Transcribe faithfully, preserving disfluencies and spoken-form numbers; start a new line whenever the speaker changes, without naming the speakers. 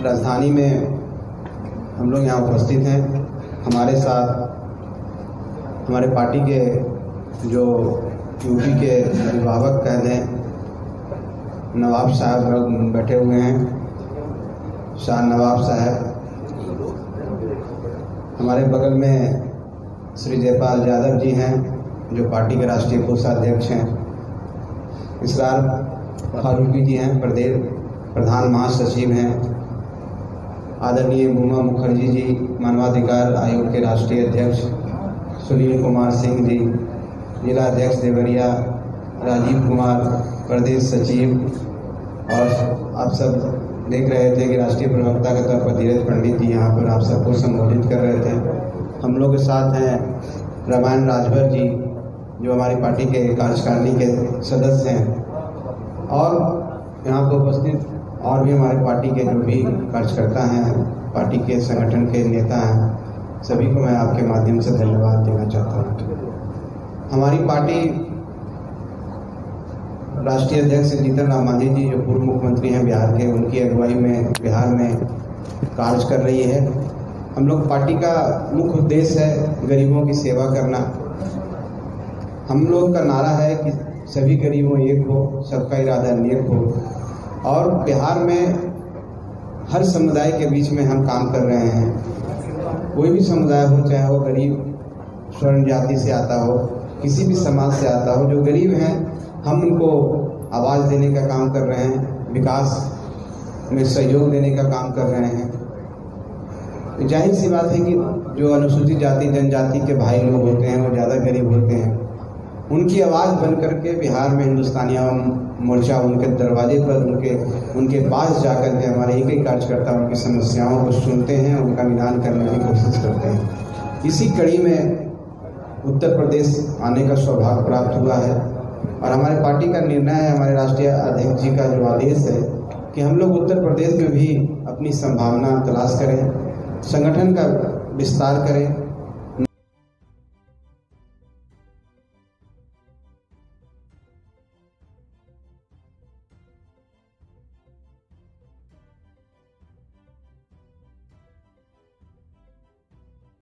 राजधानी में हम लोग यहाँ उपस्थित हैं। हमारे साथ हमारे पार्टी के जो यूपी के अभिभावक कह दें नवाब साहब बैठे हुए हैं, शाह नवाब साहब। हमारे बगल में श्री जयपाल यादव जी हैं जो पार्टी के राष्ट्रीय कोषाध्यक्ष हैं। इसरार फारूकी जी हैं, प्रदेश प्रधान महासचिव हैं। आदरणीय उमा मुखर्जी जी मानवाधिकार आयोग के राष्ट्रीय अध्यक्ष, सुनील कुमार सिंह जी जिला अध्यक्ष देवरिया, राजीव कुमार प्रदेश सचिव, और आप सब देख रहे थे कि राष्ट्रीय प्रवक्ता के तौर पर धीरज पंडित जी यहाँ पर आप सबको संबोधित कर रहे थे। हम लोग के साथ हैं रामायण राजभर जी जो हमारी पार्टी के कार्यकारिणी के सदस्य हैं, और यहाँ पर उपस्थित और भी हमारे पार्टी के जो भी कार्यकर्ता हैं, पार्टी के संगठन के नेता हैं, सभी को मैं आपके माध्यम से धन्यवाद देना चाहता हूँ। हमारी पार्टी राष्ट्रीय अध्यक्ष जीतन राम मांझी जी जो पूर्व मुख्यमंत्री हैं बिहार के, उनकी अगुवाई में बिहार में कार्य कर रही है। हम लोग पार्टी का मुख्य उद्देश्य है गरीबों की सेवा करना। हम लोग का नारा है कि सभी गरीबों एक हो, सबका इरादा नेक हो, और बिहार में हर समुदाय के बीच में हम काम कर रहे हैं। कोई भी समुदाय हो, चाहे वो गरीब स्वर्ण जाति से आता हो, किसी भी समाज से आता हो, जो गरीब हैं हम उनको आवाज़ देने का काम कर रहे हैं, विकास में सहयोग देने का काम कर रहे हैं। जाहिर सी बात है कि जो अनुसूचित जाति जनजाति के भाई लोग होते हैं वो ज़्यादा गरीब होते हैं, उनकी आवाज़ बन करके बिहार में हिंदुस्तानी आवाम मोर्चा उनके दरवाजे पर उनके उनके पास जाकर के हमारे एक ही कार्यकर्ता उनकी समस्याओं को सुनते हैं, उनका निदान करने की कोशिश करते हैं। इसी कड़ी में उत्तर प्रदेश आने का सौभाग्य प्राप्त हुआ है, और हमारे पार्टी का निर्णय है, हमारे राष्ट्रीय अध्यक्ष जी का जो आदेश है कि हम लोग उत्तर प्रदेश में भी अपनी संभावना तलाश करें, संगठन का विस्तार करें,